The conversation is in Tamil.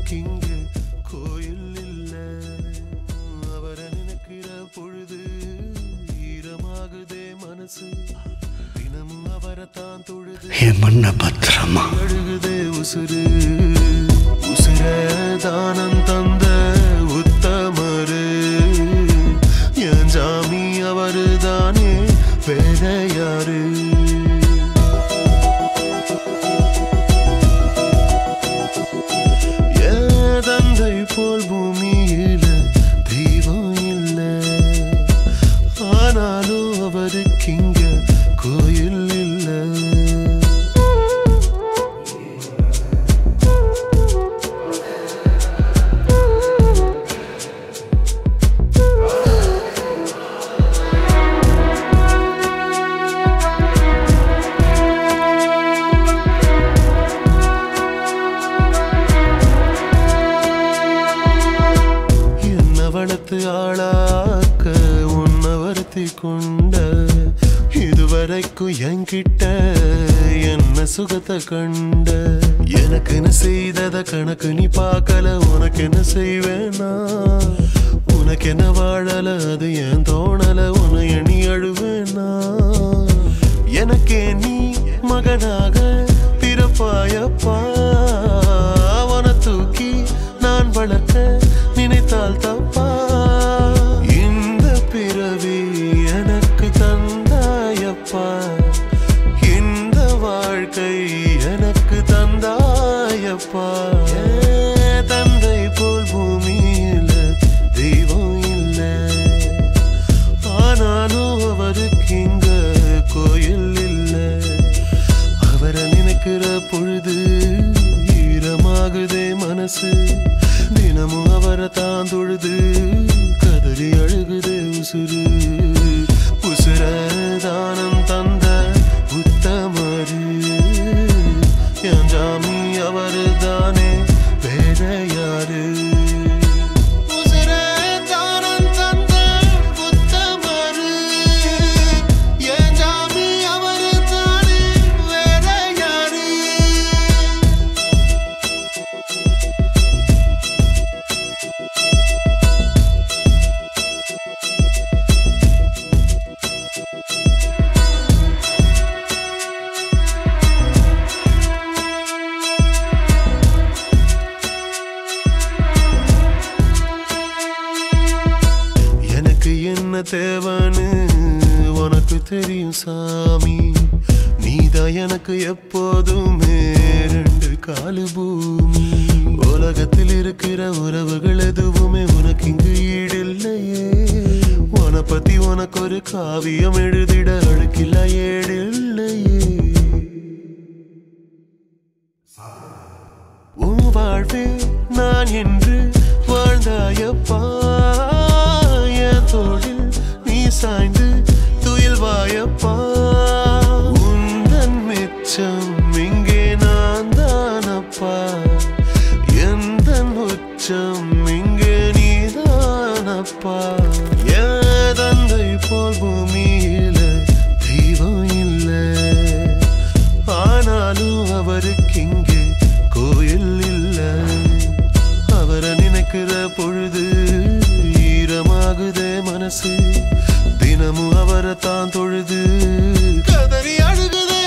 அவருக்கு இங்கே கோயில் இல்ல அவரை நினைக்கிற பொழுது ஈரமாகுதே மனசு தினமும் அவரை தான் தொழுது என் மண்ண பத்திரமா அழுகுதே உசுறு உசுர தானம் தந்த உத்தமரு என் ஜாமி அவரு தானே வேற யாரு தந்தை போல் பூமியில தெய்வம் இல்ல ஆனாலும் அவருக்கு இங்க கோயில் இல்ல வளர்த்து ஆளாக்க உன்னை வருத்தி கொண்ட இதுவரைக்கும் என்கிட்ட என்ன சுகத்தை கண்ட எனக்குன்னு செய்தத கணக்கு நீ பார்க்கல உனக்கு என்ன செய்வேனா உனக்கு என்ன வாழல அது ஏன் தோணல உன்னை எண்ணி அழுவேனா எனக்கே நீ மகனாக பிறப்பாயப்பா அவனை தூக்கி நான் வளர்க்க நினைத்தால் தப்பா இந்த பிறவி எனக்கு தந்தாயப்பா இந்த வாழ்க்கை எனக்கு தந்தாயப்பா தந்தை போல் பூமியில தெய்வம் இல்ல ஆனாலும் அவருக்கு இங்க கோயில் இல்ல அவரை நினைக்கிற பொழுது ஈரமாகுதே மனசு தினமும் அவரை தான் தொழுது கதறி அழுகுதே உசுறு உசுர தானம் தந்த உத்தமரு என் ஜாமி அவரு தானே வேற யாரு என்ன தேவன்னு உனக்கு தெரியும் சாமி நீதான் எனக்கு எப்போதுமே ரெண்டு காலு பூமி உலகத்தில் இருக்கிற உறவுகள் எதுவுமே உனக்கு இங்கு ஈடில்லையே உன பத்தி உனக்கு ஒரு காவியம் எழுதிட அழுக்கில்ல ஏடில்லையே உன் வாழ்வே நான் என்று வாழ்ந்தாயப்பா தோளில் நீ சாய்ந்து துயில்வாயப்பா உந்தன் மிச்சம் இங்கே நான் தானப்பா எந்த உச்சம் இங்கே நீதானப்பா தந்தை போல் பூமியில தெய்வம் இல்ல ஆனாலும் அவருக்கு இங்கே கோயில் இல்ல அவரை நினைக்கிற பொழுது ஈரமாகுதே மனசு தினமும் அவரை தான் தொழுது கதறி அழுகுதே